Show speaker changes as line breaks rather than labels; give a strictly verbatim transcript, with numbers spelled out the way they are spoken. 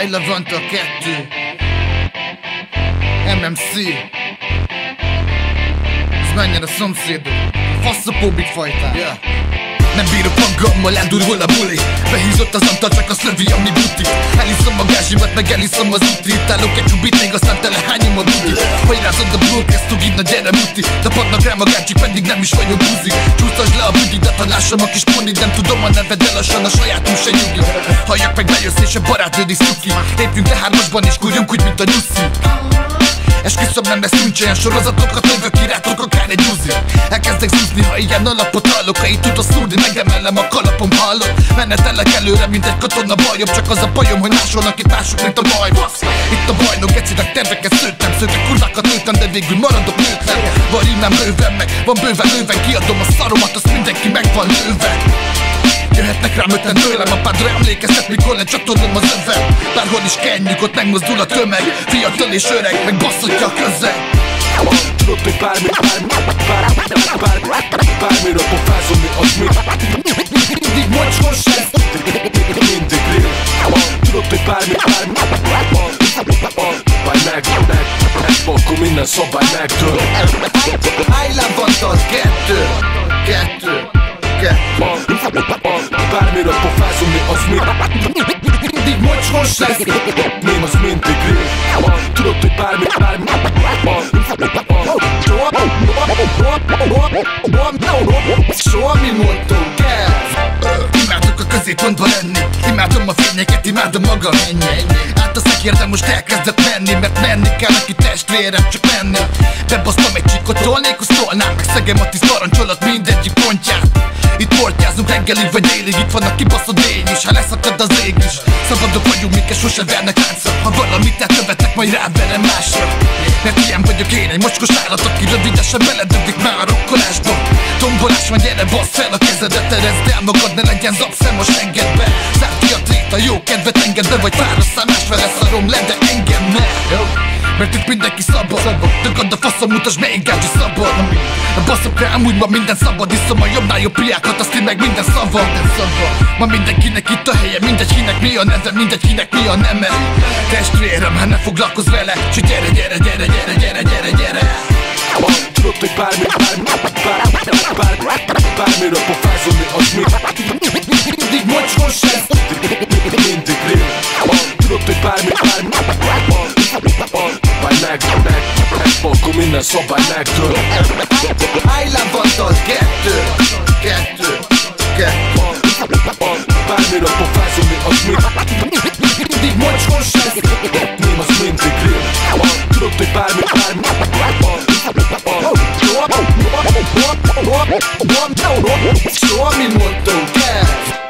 Levanta kettő em em cé. Ez menjen a szomszédok. Fasz a Hubit fajtán, yeah. Nem bírok magammal, eldurvul a buli. Behízott az antal, csak azt lövi, ami butít. Eliszom a gázsimat, meg eliszom az utit. Állok egy Hubit, még aztán telehányom a budit. Hogy rázod a bulkeszt, hugi, na gyere muti. Tapadnak rám a gácsik, pedig nem is vagyok buzi. Csúsztasd le a budidat, ha lássam a kis ponit. Nem tudom a neved, de lassan a sajátom se nyugi. Halljak meg, bejössz és a barátnőd is szuki. Lépjünk le hármasban és kurjunk úgy, mint a nyuszi. Esküszöm, nem lesz nincs olyan sorozatokat, lövök kirátok akár egy uzi. Elkezdek zúzni, ha ilyen alapot hallok. Ha így tudod szúrni, megemelem a kalapom, hallod. Menetelek előre, mint egy katona bajom. Csak az a bajom, hogy másolnak itt mások, mint a baj. Itt a bajnok, ecinek terveket szőttem. Szőtek kurvákat nőttem, de végül maradok nőtlen. Van rímem bőven meg, van bőven lőven. Kiadom a szaromat, azt mindenki meg van lőve. Jöhetnek rám öten tőlem, apádra emlékeztet, mikor lecsatornom az övem. Bárhol is kenjük, ott megmozdul a tömeg. Fiatal és öreg, meg basszotja a közeg.
Tudod, hogy bármi, bármi, bármi, bármi, bármire pofázom, mi az mi.
Mindig mocskos ez,
mindig rél. Tudod, hogy bármi, bármi, bármi, meg, meg, meg, akkor minden szabály megdől.
Levanta kettő, kettő, kettő.
Bármire pofázom, mi az mi.
Mindig mocskos lesz,
nem az mindig rél. Tudod, hogy bármi, bármi,
soha mi mondtunk el. Imádok a középpontba lenni, imádom a fényeket, imádom magam. Át a szekér, de most elkezdett menni, mert menni kell neki testvérem, csak menni. Bebasztam egy csíkot, tolnék, azt tolnám meg, szegem a tíz parancsolat mindegyik pontját. Itt portyázunk reggelig vagy délig, itt van a kibaszott lény is, ha leszakad az ég is. Szabadok vagyunk, minket sose vernek láncra. Ha valamit elkövetek, majd ráverem másra. Mert ilyen vagyok én, egy mocskos állat, aki rövidesen beledöglik már a rokkolásba. Tombolás van, gyere, bassz fel a kezedet, erezd el magad, ne legyen zapszem, most engedd be. Szárd ki a tréta, jó kedvet engedd be, vagy fárasszál, másfele leszarom le, de engem ne. Mert itt mindenki szabad, dögad a faszom, mutasd melyik gácsi szabad. Baszok rá, amúgy ma minden szabad, iszom a jobbnál jobb piákat, azt én meg minden szava. Ma mindenkinek itt a helye, mindegy kinek mi a neve, mindegy kinek mi a neme. Testvérem, hát ne foglalkozz vele, s gyere, gyere, gyere, gyere, gyere, gyere, gyere.
Tudod, hogy bármi, bármi, bármi, bármi, bármire pofázom, mi az mi.
Mindig mocskos ez,
mindig rél. Tudod, hogy bármi, bármi, bármi, meg, meg, meg, akkor minden szabály megdől.
Levanta kettő, kettő, kettő.
Bármire pofázom, mi az mi.
Mindig mocskos ez,
nem az mindig rél. Tudod, hogy bármi, bármi,
soha mi mondtunk el.